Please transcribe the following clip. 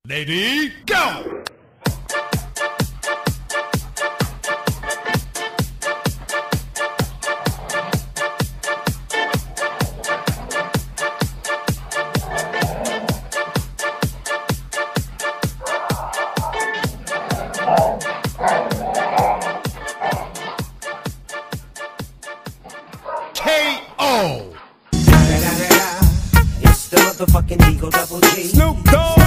Lady, go! KO! It's the motherfucking Eagle Double G. Snoop Dogg!